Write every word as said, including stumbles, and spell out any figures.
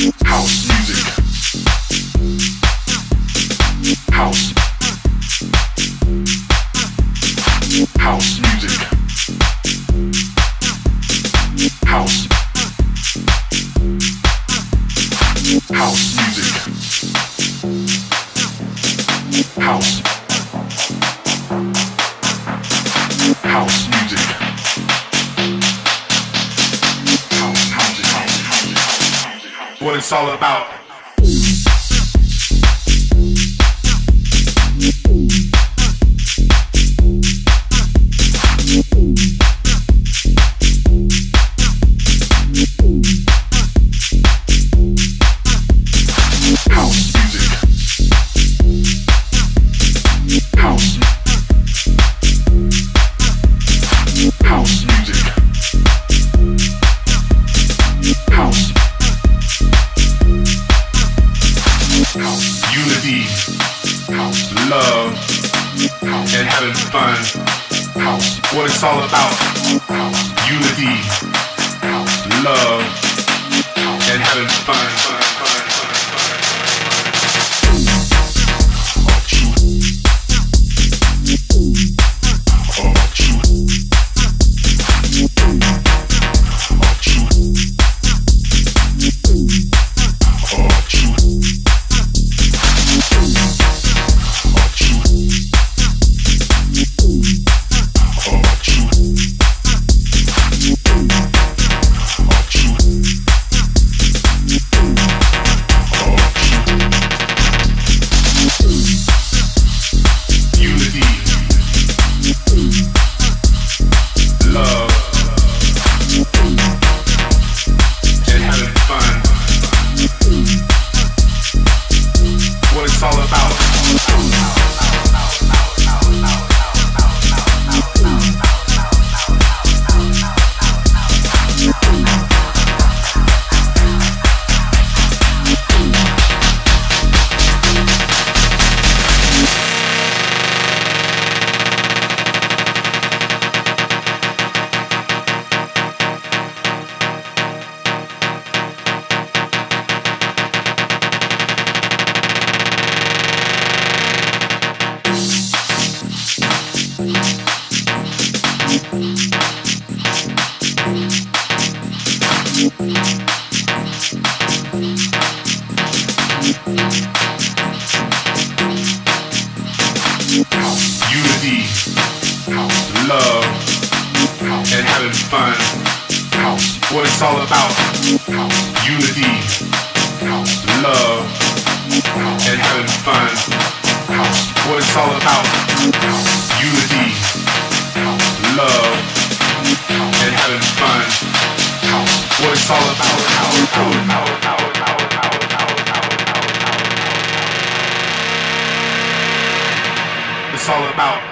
House music. House. House music. House. House music. House. House music. House, house, house, house. What it's all about. What it's all about. Unity, love, and having fun. Of truth. Of truth. Of truth. Of truth. Of truth. Unity, love, and having fun. What it's all about. Unity, love, and having fun. What it's all about. Unity, love, and having fun. What it's all about. It's all about.